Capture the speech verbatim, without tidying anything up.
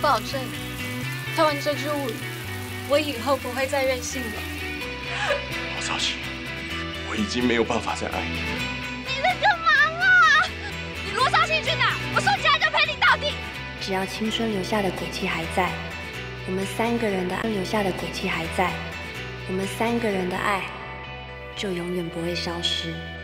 保证，跳完这支舞，我以后不会再任性了。 王少奇，我已经没有办法再爱你。 你在干嘛啦？你罗少奇去哪？我说起来就陪你到底。 只要青春留下的轨迹还在，我们三个人的爱留下的轨迹还在，我们三个人的爱就永远不会消失。